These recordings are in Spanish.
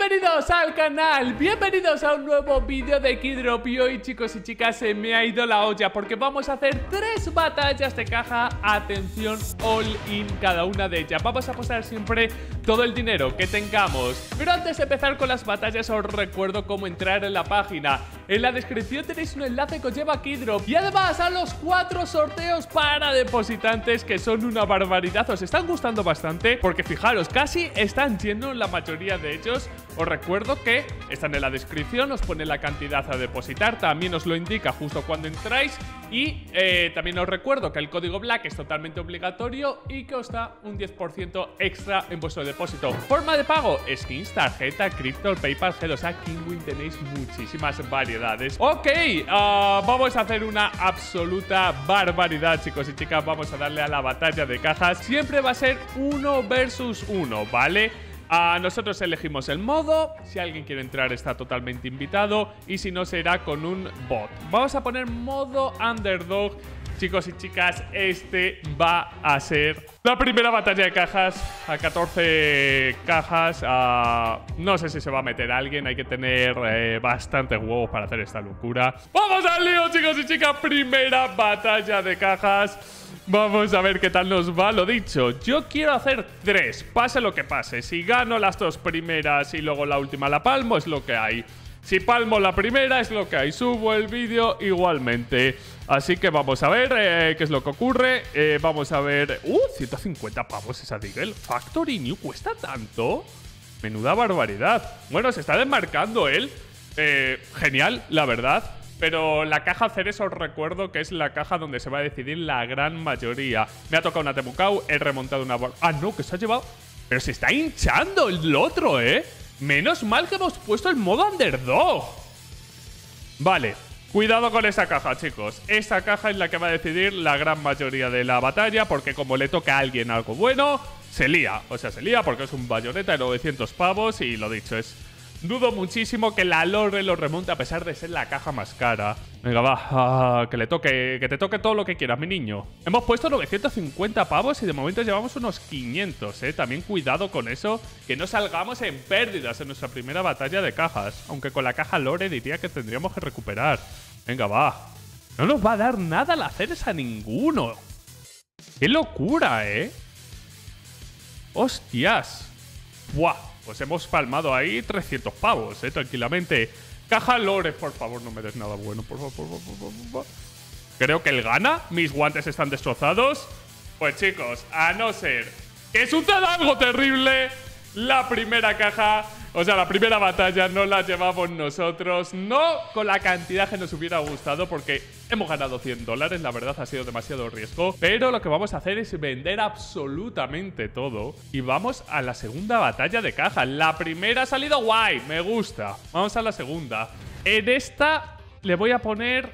Bienvenidos al canal, bienvenidos a un nuevo vídeo de Keydrop. Y hoy, chicos y chicas, se me ha ido la olla porque vamos a hacer 3 batallas de caja. Atención, all in cada una de ellas. Vamos a apostar siempre todo el dinero que tengamos. Pero antes de empezar con las batallas, os recuerdo cómo entrar en la página. En la descripción tenéis un enlace que os lleva a Keydrop. Y además a los 4 sorteos para depositantes, que son una barbaridad. Os están gustando bastante porque fijaros, casi están yendo la mayoría de ellos. Os recuerdo que están en la descripción, os pone la cantidad a depositar, también os lo indica justo cuando entráis. Y también os recuerdo que el código Black es totalmente obligatorio y que os da un 10% extra en vuestro depósito. Forma de pago: skins, tarjeta, cripto, PayPal, Gel. O sea, Kinwin tenéis muchísimas variedades. Ok, vamos a hacer una absoluta barbaridad, chicos y chicas. Vamos a darle a la batalla de cajas. Siempre va a ser 1 versus 1, ¿vale? Nosotros elegimos el modo. Si alguien quiere entrar está totalmente invitado. Y si no, será con un bot. Vamos a poner modo underdog. Chicos y chicas, este va a ser la primera batalla de cajas. A 14 cajas. No sé si se va a meter alguien. Hay que tener bastantes huevos para hacer esta locura. ¡Vamos al lío, chicos y chicas! Primera batalla de cajas. Vamos a ver qué tal nos va. Lo dicho, yo quiero hacer 3, pase lo que pase. Si gano las 2 primeras y luego la última la palmo, es lo que hay. Si palmo la primera, es lo que hay. Subo el vídeo igualmente. Así que vamos a ver qué es lo que ocurre. Vamos a ver... 150 pavos esa Deagle. Factory New cuesta tanto. Menuda barbaridad. Bueno, se está desmarcando él. Genial, la verdad. Pero la caja Ceres os recuerdo que es la caja donde se va a decidir la gran mayoría. Me ha tocado una Temucau, he remontado una... no, que se ha llevado... Pero se está hinchando el otro, Menos mal que hemos puesto el modo underdog. Vale, cuidado con esa caja, chicos. Esa caja es la que va a decidir la gran mayoría de la batalla, porque como le toca a alguien algo bueno, se lía. O sea, se lía porque es un bayoneta de 900 pavos y lo dicho, es... Dudo muchísimo que la Lore lo remonte a pesar de ser la caja más cara. Venga, va, que te toque todo lo que quieras, mi niño. Hemos puesto 950 pavos y de momento llevamos unos 500, También cuidado con eso, que no salgamos en pérdidas en nuestra primera batalla de cajas. Aunque con la caja Lore diría que tendríamos que recuperar. Venga, va. No nos va a dar nada al hacer esa ninguno. ¡Qué locura, ¡Hostias! ¡Buah! Pues hemos palmado ahí 300 pavos, tranquilamente. Caja Lore, por favor, no me des nada bueno, por favor, por favor. Creo que él gana. Mis guantes están destrozados. Pues chicos, a no ser que suceda algo terrible, la primera caja, o sea, la primera batalla no la llevamos nosotros. No con la cantidad que nos hubiera gustado, porque hemos ganado $100. La verdad ha sido demasiado riesgo. Pero lo que vamos a hacer es vender absolutamente todo. Y vamos a la segunda batalla de caja. La primera ha salido guay, me gusta. Vamos a la segunda. En esta le voy a poner...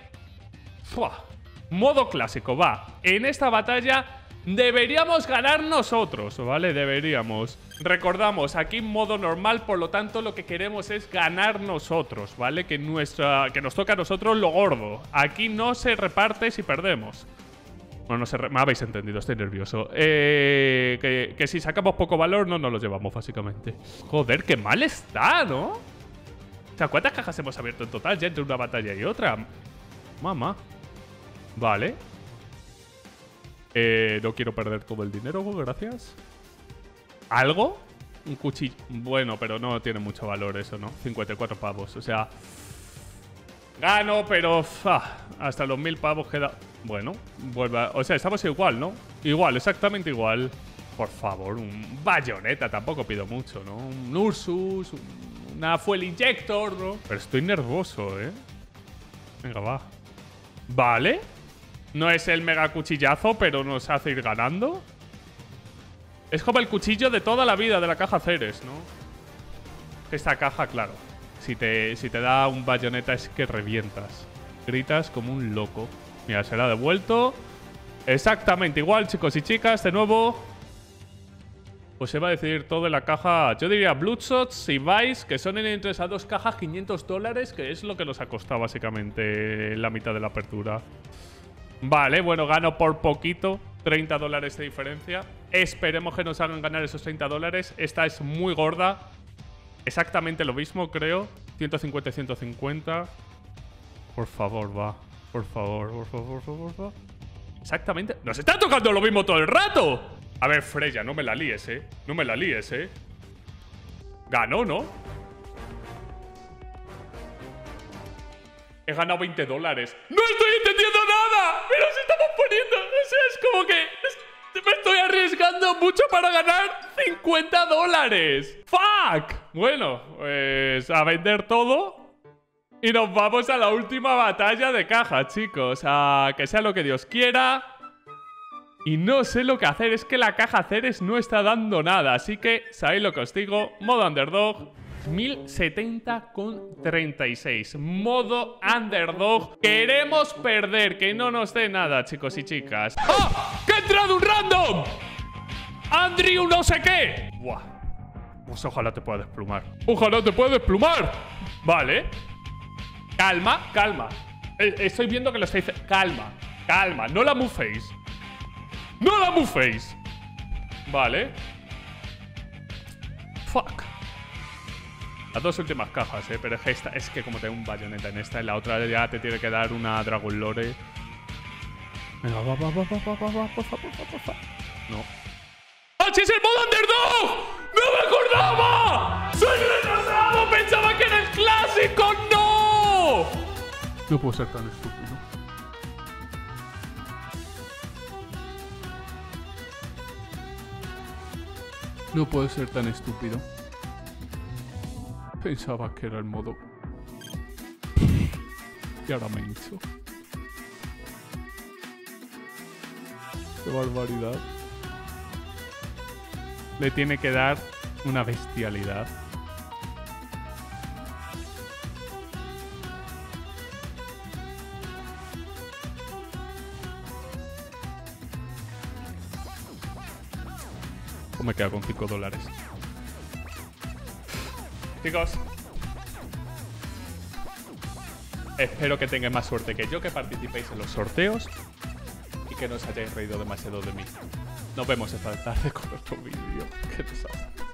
modo clásico, va. En esta batalla... deberíamos ganar nosotros, ¿vale? Deberíamos. Recordamos, aquí en modo normal, por lo tanto, lo que queremos es ganar nosotros, ¿vale? Que nos toca a nosotros lo gordo. Aquí no se reparte si perdemos. Bueno, me habéis entendido, estoy nervioso. Que si sacamos poco valor, no nos lo llevamos, básicamente. Joder, qué mal está, ¿no? O sea, ¿cuántas cajas hemos abierto en total ya entre una batalla y otra? Mamá. Vale. No quiero perder todo el dinero, gracias. ¿Algo? Un cuchillo. Bueno, pero no tiene mucho valor eso, ¿no? 54 pavos, o sea... Gano, pero... hasta los 1000 pavos queda... Bueno, vuelve a... O sea, estamos igual, ¿no? Igual, exactamente igual. Por favor, un bayoneta, tampoco pido mucho, ¿no? Un Ursus, una Fuel Injector, ¿no? Pero estoy nervioso, Venga, va. Vale. No es el mega cuchillazo, pero nos hace ir ganando. Es como el cuchillo de toda la vida de la caja Ceres, ¿no? Esta caja, claro. Si te da un bayoneta es que revientas. Gritas como un loco. Mira, se la ha devuelto. Exactamente igual, chicos y chicas. De nuevo. Pues se va a decidir todo en la caja. Yo diría Bloodshots y Vice, que son entre esas 2 cajas $500, que es lo que nos ha costado básicamente la mitad de la apertura. Vale, bueno, gano por poquito. $30 de diferencia. Esperemos que nos hagan ganar esos $30. Esta es muy gorda. Exactamente lo mismo, creo. 150 y 150. Por favor, va. Por favor, por favor, por favor, por favor. Exactamente. ¡Nos está tocando lo mismo todo el rato! A ver, Freya, no me la líes, ¿eh? No me la líes, ¿eh? Ganó, ¿no? He ganado $20. ¡No estoy entendiendo nada! ¡Pero se estamos poniendo! O sea, es como que... me estoy arriesgando mucho para ganar $50. ¡Fuck! Bueno, pues a vender todo. Y nos vamos a la última batalla de caja, chicos. A que sea lo que Dios quiera. Y no sé lo que hacer. Es que la caja Ceres no está dando nada. Así que, ¿sabéis lo que os digo? Modo underdog. 1070,36. Modo underdog. Queremos perder. Que no nos dé nada, chicos y chicas. ¡Ah! ¡Que ha entrado un random! ¡Andrew no sé qué! ¡Buah! Pues ojalá te pueda desplumar. ¡Ojalá te pueda desplumar! Vale. Calma, calma. Estoy viendo que lo estáis... Calma, calma. No la muféis. ¡No la muféis! Vale. Fuck. Las dos últimas cajas, pero es que esta... Es que como tengo un bayoneta en esta, en la otra ya te tiene que dar una Dragon Lore. Venga, va, por favor. No. ¡Ah, sí, es el modo underdog! ¡No me acordaba! ¡Soy retrasado! ¡Pensaba que era el clásico! ¡No! No puedo ser tan estúpido. No puedo ser tan estúpido. Pensaba que era el modo. Y ahora me he hecho. ¡Qué barbaridad! Le tiene que dar una bestialidad. O me quedo con $5. Chicos, espero que tengáis más suerte que yo, que participéis en los sorteos y que no os hayáis reído demasiado de mí. Nos vemos esta tarde con otro vídeo. Qué desastre.